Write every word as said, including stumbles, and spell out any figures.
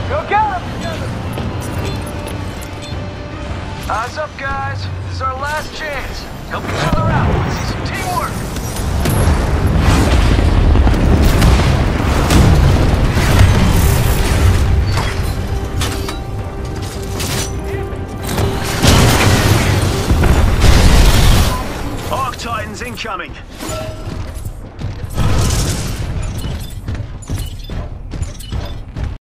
Go get him! Eyes up, guys. This is our last chance. Help each other out. Let's see some teamwork. Arc Titans incoming.